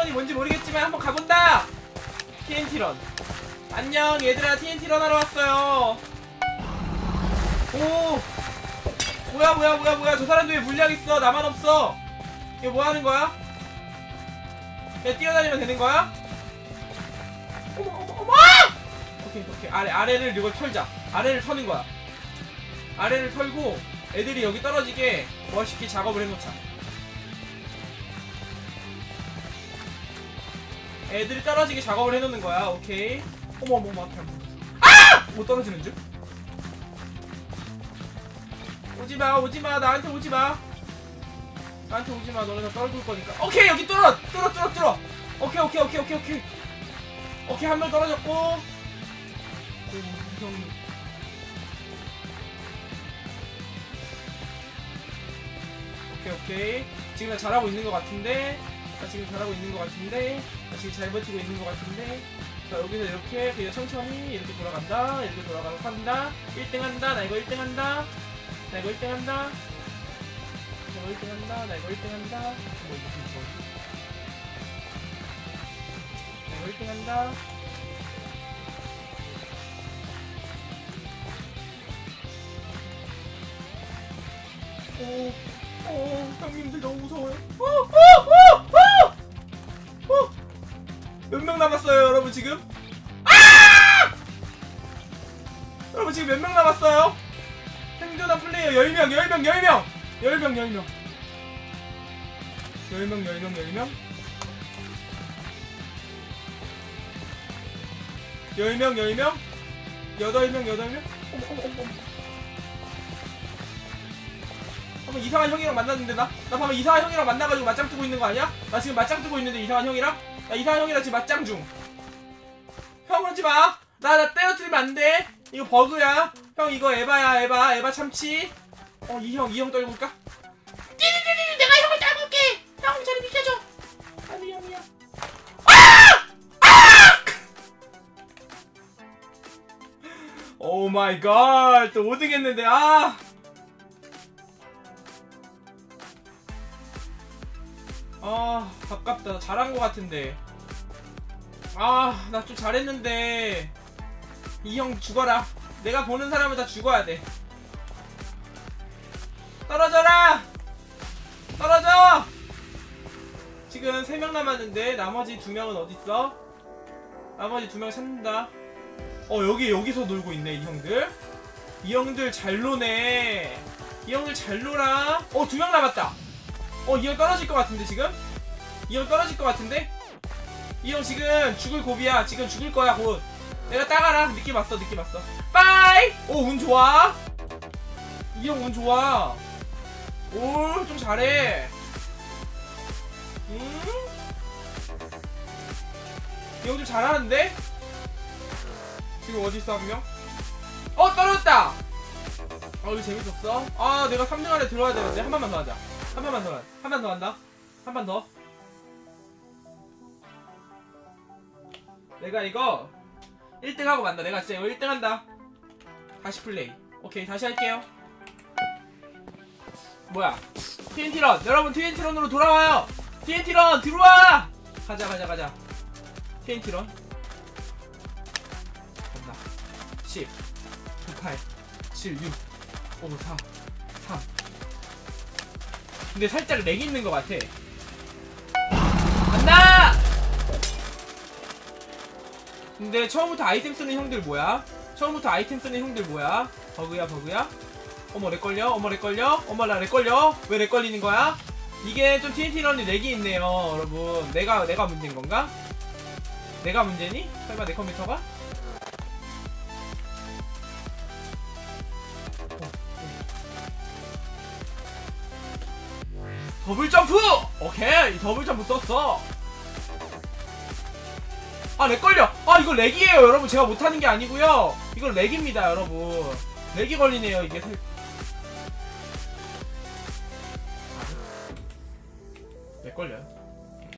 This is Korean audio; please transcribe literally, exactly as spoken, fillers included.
미션이 뭔지 모르겠지만 한번 가본다. 티엔티런. 안녕 얘들아, 티엔티런 하러 왔어요. 오 뭐야 뭐야 뭐야 뭐야. 저 사람들 왜 물약 있어 나만 없어. 이거 뭐 하는 거야? 그냥 뛰어다니면 되는 거야? 어머 어머 어머. 오케이 오케이. 아래 아래를 이걸 털자. 아래를 터는 거야. 아래를 털고 애들이 여기 떨어지게 멋있게 작업을 해놓자. 애들이 떨어지게 작업을 해놓는 거야. 오케이. 어머 어머 어머. 아! 못 떨어지는 줄? 오지마 오지마. 나한테 오지마. 나한테 오지마. 너네 다 떨어질 거니까. 오케이 여기 뚫어 뚫어 뚫어 뚫어. 오케이 오케이 오케이 오케이 오케이. 오케이 한 명 떨어졌고. 오, 무서운. 오케이 오케이. 지금 나 잘하고 있는 것 같은데. 나 지금 잘하고 있는 것 같은데. 나 지금 잘 버티고 있는 것 같은데. 자 여기서 이렇게 그냥 천천히 이렇게 돌아간다. 이렇게 돌아가서 한다. 일 등 한다. 나 이거 일 등 한다. 나 이거 일 등 한다. 나 이거 일 등 한다. 나 이거 일 등 한다. 뭐 무슨 뭐. 나 이거 일 등 한다. 오, 오, 형님들 너무 무서워요. 오, 오, 오, 오, 오. 몇 명 남았어요, 여러분 지금? 아! 여러분 지금 몇 명 남았어요? 생존한 플레이어 열 명, 열 명, 열 명, 열 명, 열 명, 열 명, 열 명, 열 명, 열 명, 열 명, 여덟 명, 여덟 명. 어머, 어머, 어머, 어머. 방금 이상한 형이랑 만났는데 나? 나 방금 이상한 형이랑 만나가지고 맞짱 뜨고 있는 거 아니야? 나 지금 맞짱 뜨고 있는데 이상한 형이랑? 나 이상한 형이랑 지금 맞짱 중. 형 그러지마. 나 나 때려뜨리면 안돼. 이거 버그야. 형 이거 에바야. 에바 에바 참치. 어 이 형 이 형 떨굴까? 띠리리리 내가 형을 떨굴게. 형 저리 비켜줘. 아니 형이야. 아! 아! 오 마이 갓. 또 오 등 했는데 아. 아 아깝다. 잘한 것 같은데. 아 나 좀 잘했는데 이 형 죽어라. 내가 보는 사람은 다 죽어야 돼. 떨어져라. 떨어져. 지금 세 명 남았는데 나머지 두 명은 어딨어? 나머지 두 명 찾는다. 어 여기 여기서 놀고 있네 이 형들. 이 형들 잘 노네. 이 형들 잘 놀아. 어 두 명 남았다. 어 이 형 떨어질 것 같은데 지금? 이 형 떨어질 것 같은데? 이 형 지금 죽을 고비야. 지금 죽을 거야 곧. 내가 따가라. 느낌 왔어 느낌 왔어. 빠이! 오 운 좋아. 이 형 운 좋아. 오 좀 잘해. 음? 이 형들 잘하는데? 지금 어딨어 한 명? 어 떨어졌다. 어 이거 재밌었어. 아 내가 삼 등 안에 들어와야 되는데. 한 번만 더 하자. 한 번만 더 한 번 더 한다. 한 번 더. 내가 이거 일 등 하고 만다. 내가 진짜 이거 일 등 한다. 다시 플레이. 오케이 다시 할게요. 뭐야 티엔티런. 여러분 티엔티런으로 돌아와요. 티엔티런 들어와. 가자 가자 가자. 티엔티런 간다. 십 구 팔 칠 육 오 사 삼. 근데 살짝 렉이 있는 것 같아. 간다! 근데 처음부터 아이템 쓰는 형들 뭐야? 처음부터 아이템 쓰는 형들 뭐야? 버그야 버그야? 어머 렉 걸려? 어머 렉 걸려? 어머 나 렉 걸려? 왜 렉 걸리는 거야? 이게 좀 티엔티런이 렉이 있네요 여러분. 내가 내가 문제인 건가? 내가 문제니? 설마 내 컴퓨터가? 더블 점프! 오케이 더블 점프 썼어. 아 렉 걸려. 아 이거 렉이에요 여러분. 제가 못하는 게 아니고요. 이건 렉입니다 여러분. 렉이 걸리네요 이게. 렉 걸려요.